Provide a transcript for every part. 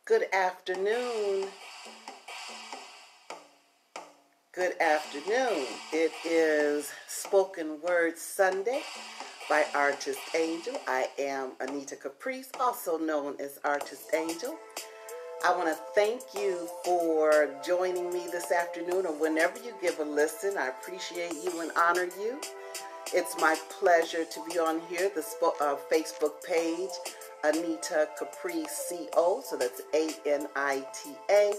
Good afternoon. Good afternoon. It is Spoken Word Sunday by Artist Angel. I am Anita Caprice, also known as Artist Angel. I want to thank you for joining me this afternoon, or whenever you give a listen. I appreciate you and honor you. It's my pleasure to be on here, the Facebook page, Anita Caprice CO, so that's ANITA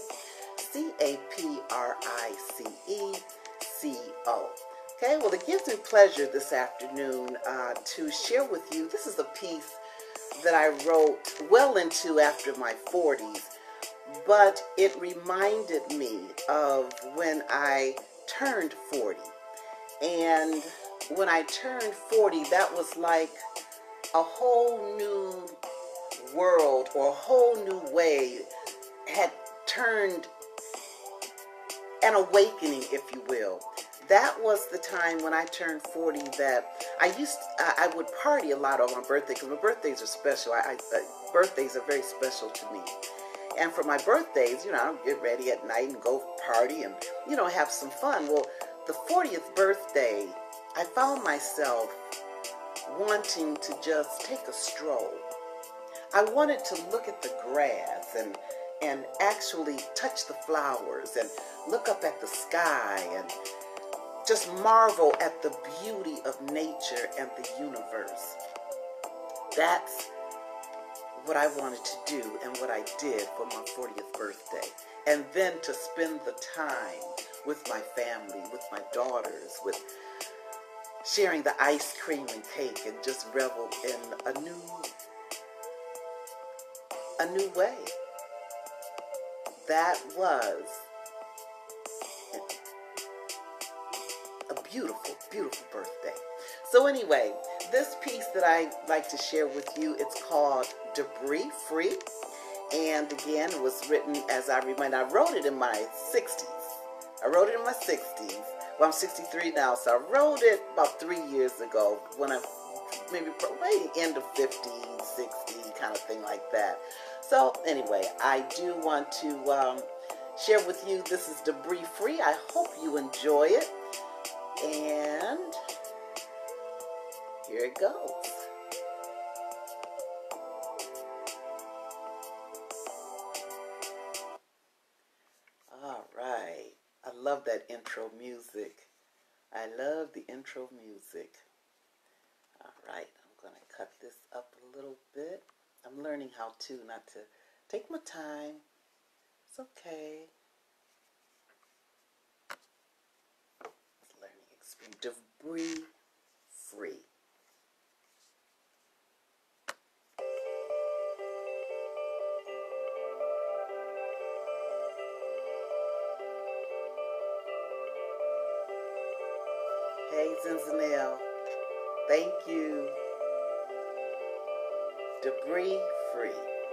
CAPRICECO. Okay, well, it gives me pleasure this afternoon to share with you. This is a piece that I wrote well into after my 40s, but it reminded me of when I turned 40. And when I turned 40, that was like a whole new world, or a whole new way had turned, an awakening, if you will. That was the time when I turned 40 that I would party a lot on my birthday, because my birthdays are special. Birthdays are very special to me. And for my birthdays, I would get ready at night and go party and, have some fun. Well, the 40th birthday, I found myself wanting to just take a stroll. I wanted to look at the grass and actually touch the flowers and look up at the sky and just marvel at the beauty of nature and the universe. That's what I wanted to do and what I did for my 40th birthday. And then to spend the time with my family, with my daughters, with sharing the ice cream and cake, and just revel in a new way. That was a beautiful, beautiful birthday. So anyway, this piece that I like to share with you, it's called Debris Free. And again, it was written, as I wrote it in my 60s. Well, I'm 63 now, so I wrote it about 3 years ago, when I maybe end of 50, 60, kind of thing like that. So anyway, I do want to share with you, this is Debris Free. I hope you enjoy it. And here it goes. All right. I love that intro music. I love the intro music. All right. I'm going to cut this up a little bit. I'm learning how to, not to take my time. It's okay. It's learning experience. Debris free. Hey, Zinzanelle. Thank you. Debris free.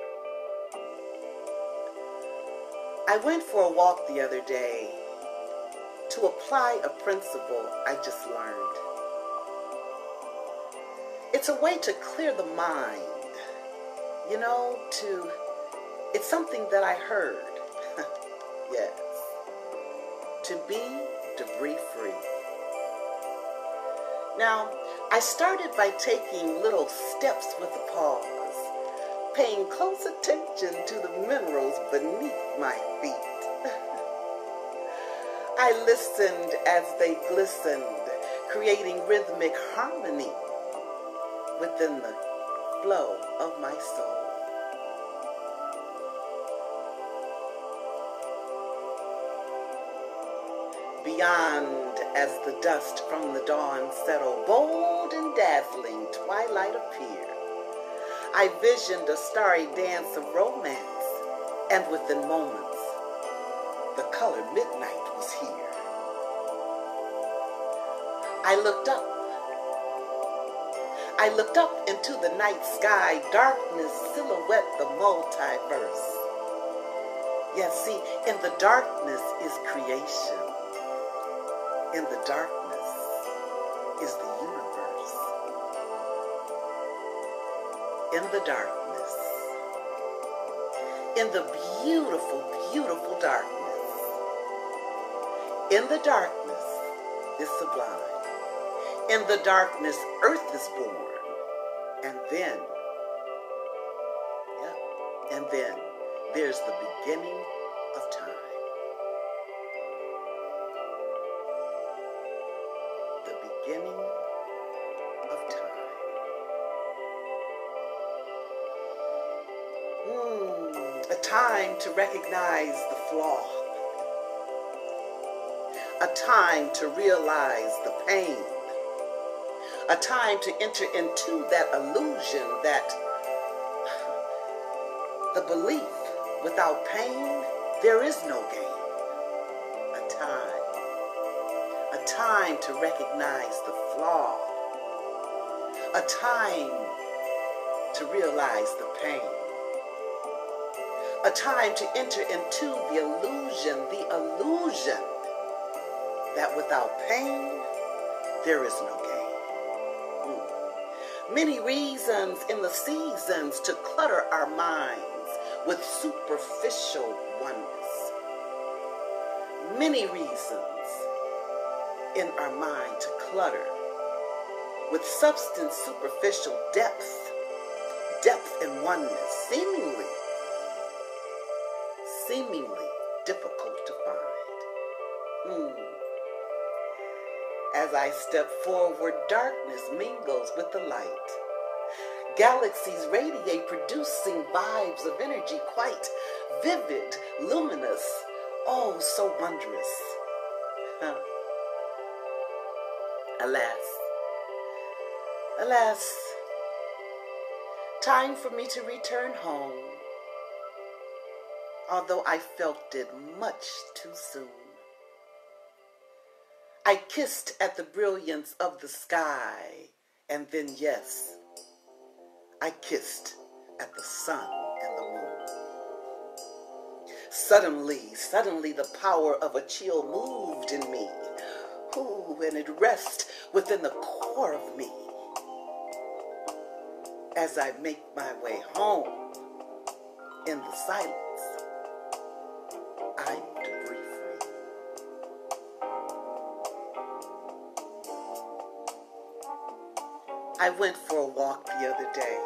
I went for a walk the other day to apply a principle I just learned. It's a way to clear the mind. It's something that I heard. Yes. To be debris free. Now, I started by taking little steps with a pause, paying close attention to the minerals beneath my feet. I listened as they glistened, creating rhythmic harmony within the flow of my soul. Beyond, as the dust from the dawn settled, bold and dazzling twilight appeared. I visioned a starry dance of romance, and within moments, the color midnight was here. I looked up into the night sky, darkness silhouette the multiverse. Yes, see, in the darkness is creation. In the darkness is the universe. In the darkness in the beautiful, beautiful darkness. In the darkness is sublime. In the darkness, earth is born. And then, there's the beginning of time. The beginning of time. A time to recognize the flaw. A time to realize the pain. A time to enter into that illusion that the belief without pain, there is no gain. A time to recognize the flaw. A time to realize the pain. A time to enter into the illusion that without pain, there is no gain. Many reasons in the seasons to clutter our minds with superficial oneness. Many reasons in our mind to clutter with substance, superficial depth and oneness, seemingly difficult to find. As I step forward, darkness mingles with the light. Galaxies radiate, producing vibes of energy quite vivid, luminous, oh, so wondrous. Alas, time for me to return home, although I felt it much too soon. I kissed at the brilliance of the sky, and then, yes, I kissed at the sun and the moon. Suddenly, the power of a chill moved in me. And it rests within the core of me. As I make my way home in the silence, I'm debris-free. I went for a walk the other day.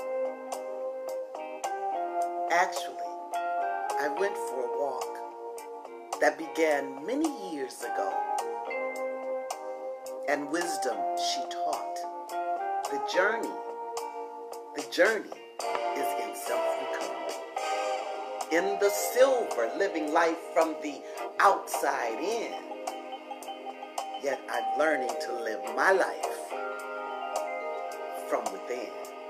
Actually, I went for a walk that began many years ago. And wisdom she taught. The journey is in self-recovery. In the silver, living life from the outside in. Yet I'm learning to live my life from within.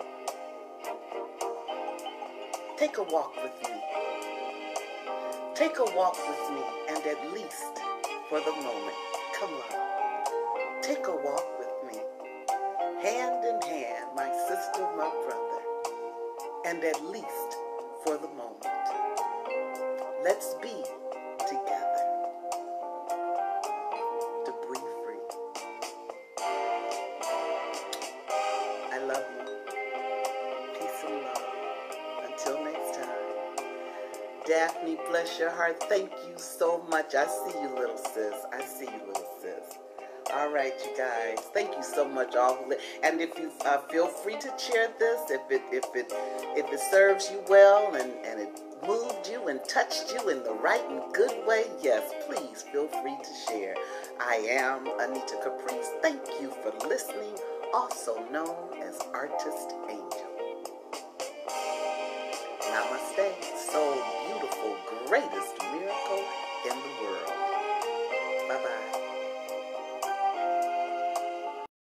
Take a walk with me. Take a walk with me, and at least for the moment, come on. Take a walk with me, hand in hand, my sister, my brother, and at least for the moment, let's be together, debris-free. I love you. Peace and love. Until next time. Daphne, bless your heart. Thank you so much. I see you, little sis. I see you, little sis. All right, you guys. Thank you so much, all. And if you feel free to share this, if it serves you well and it moved you and touched you in the right and good way, yes, please feel free to share. I am Anita Caprice. Thank you for listening, also known as Artist Angel. Namaste. So beautiful, greatest miracle in the world. Bye-bye.